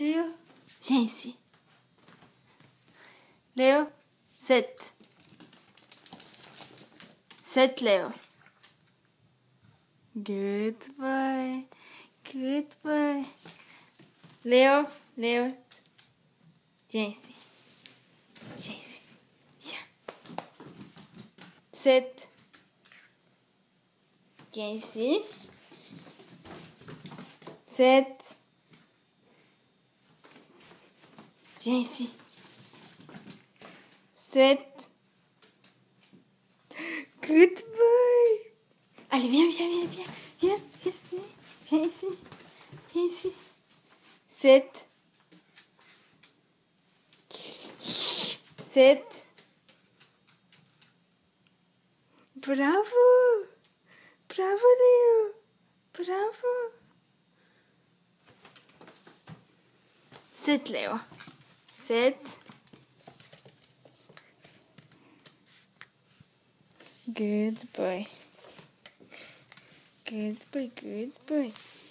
Léo, viens ici. Léo, 7. 7, Léo. Good boy. Good boy. Léo, Léo, viens ici. Viens ici. Viens. 7. Viens ici. 7. Viens ici. 7. Good boy. Allez, viens, viens, viens, viens. Viens, viens, viens. Viens ici. Viens ici. 7. 7. Bravo. Bravo, Léo. Bravo. 7, Léo. 7. Good boy. Good boy, good boy.